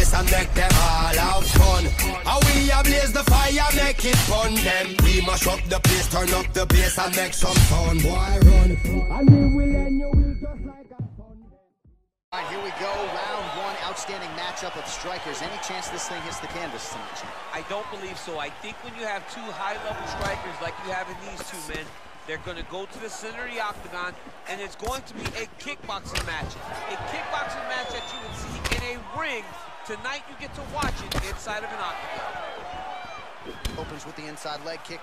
place and make them all have fun. How we ablaze the fire, make it fun. Them we mash up the place, turn up the bass and make some fun. Boy, run, and we will end your week just like a fun. All right, here we go. Round one, outstanding matchup of strikers. Any chance this thing hits the canvas tonight, Champ? I don't believe so. I think when you have two high-level strikers like you have in these two men, they're going to go to the center of the octagon, and it's going to be a kickboxing match. A kickboxing match that you would see in a ring. Tonight you get to watch it inside of an octagon. Opens with the inside leg kick.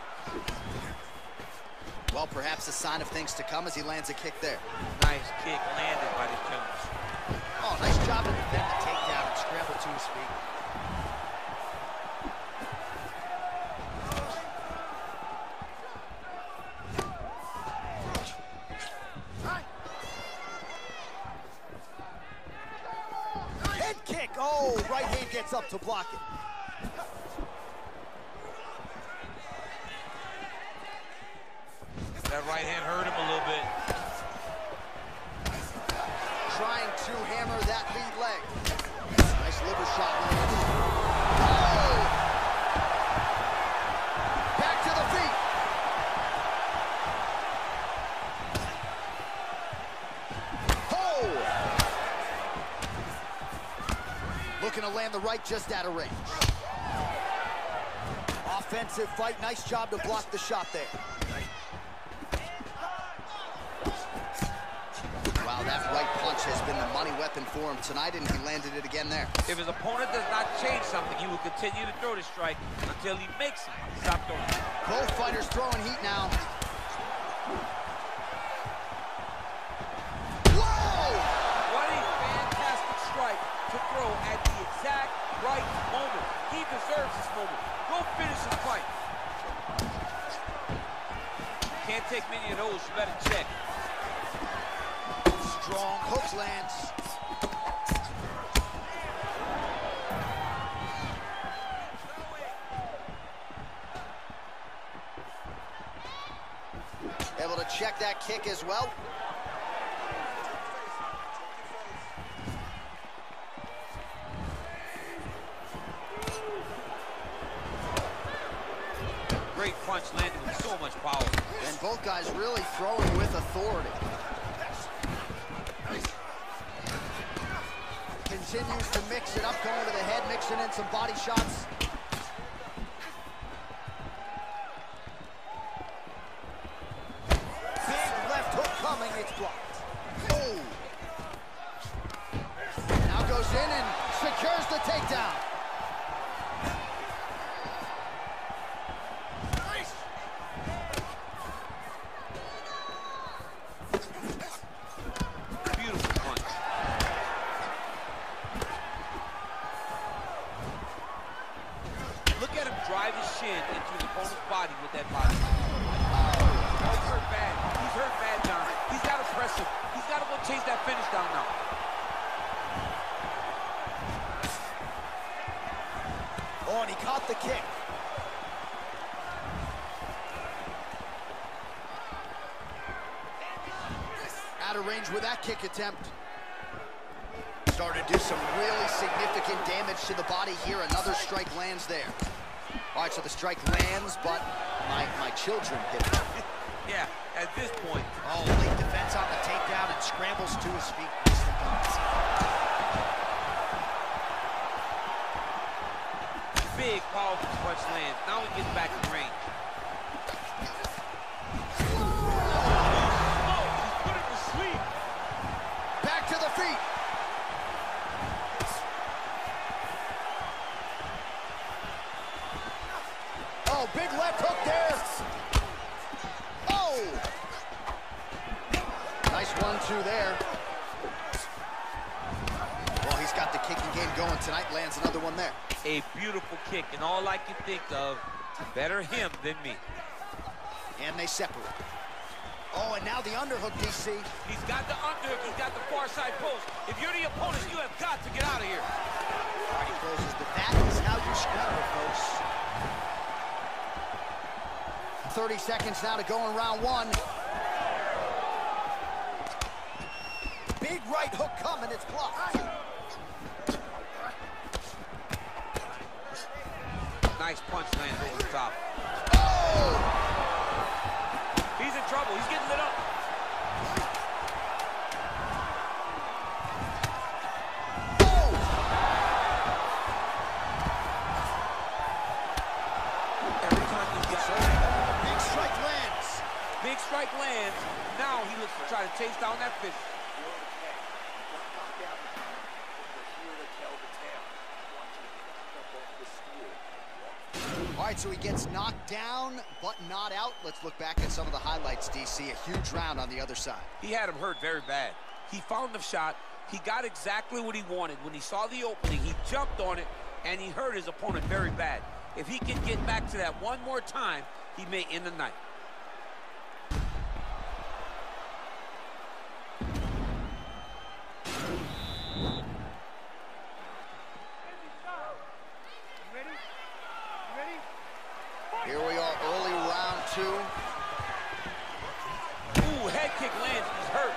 Well, perhaps a sign of things to come as he lands a kick there. Nice kick landed by the Jones. Oh, nice job to defend the takedown and scramble to his feet. Head kick. Oh, right hand gets up to block it. That right hand hurt him a little bit. Trying to hammer that lead leg. Nice liver shot. Oh! Back to the feet. Oh! Looking to land the right just out of range. Offensive fight. Nice job to block the shot there. Wow, that right punch has been the money weapon for him tonight, and he landed it again there. If his opponent does not change something, he will continue to throw the strike until he makes it. Stop throwing it. Both fighters throwing heat now. Whoa! What a fantastic strike to throw at the exact right moment. He deserves this moment. Go finish his fight. Can't take many of those. You better check. Strong hook lands. Able to check that kick as well. Great punch landed with so much power. And both guys really throwing with authority. Continues to mix it up, going to the head, mixing in some body shots. Big left hook coming, it's blocked. Oh! Now goes in and secures the takedown. Drive his shin into the opponent's body with that body. Oh, he's hurt bad. He's hurt bad, John. He's got to press him. He's got to go chase that finish down now. Oh, and he caught the kick. Out of range with that kick attempt. Started to do some really significant damage to the body here. Another strike lands there. All right, so the strike lands, but my children hit it. Yeah, at this point. Oh, late defense on the takedown and scrambles to his feet. Big, powerful punch lands. Now he gets back in range. Oh, he's put him to sleep. Back to the feet. Oh, big left hook there. Oh! Nice 1-2 there. Well, he's got the kicking game going tonight. Lands another one there. A beautiful kick, and all I can think of, better him than me. And they separate. Oh, and now the underhook, DC. He's got the underhook. He's got the far side post. If you're the opponent, you have got to get out of here. All right, he closes the bat. Is how you scramble, folks. 30 seconds now to go in round one. Big right hook coming, it's blocked. Nice punch lands over the top. Oh! He's in trouble. He's getting lit up. Every time he gets big strike lands. Big strike lands. Now he looks to try to chase down that finish. All right, so he gets knocked down, but not out. Let's look back at some of the highlights, DC. A huge round on the other side. He had him hurt very bad. He found the shot. He got exactly what he wanted. When he saw the opening, he jumped on it, and he hurt his opponent very bad. If he can get back to that one more time, he may end the night. Here we are, early round 2. Ooh, head kick lands. He's hurt.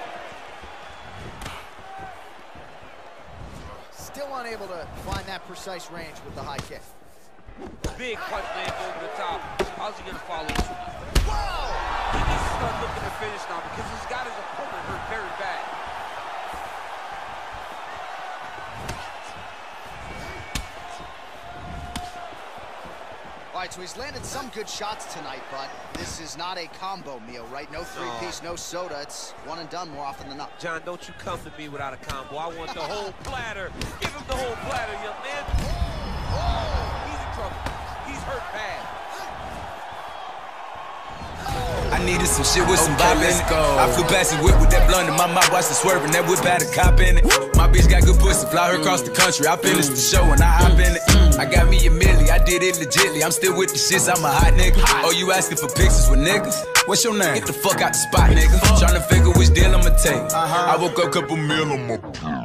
Still unable to find that precise range with the high kick. Big punch lands over the top. How's he going to follow this one? Whoa! He needs to start looking to finish now because he's got his opponent hurt very bad. All right, so he's landed some good shots tonight, but this is not a combo meal, right? No three-piece, no soda. It's one and done more often than not. John, don't you come to me without a combo. I want the whole platter. Give him the whole platter, young man. Oh, he's in trouble. He's hurt bad. I needed some shit with some bop in it. I flew past the whip with that blunt in my mouth, watched it swerving. That whip had a cop in it. My bitch got good pussy, fly her across the country. I finished the show and I hop in it. I got me a milli, I did it legitly. I'm still with the shits, I'm a hot nigga. Oh, you asking for pictures with niggas? What's your name? Get the fuck out the spot, nigga. Tryna figure which deal I'ma take. I woke up, couple meal on my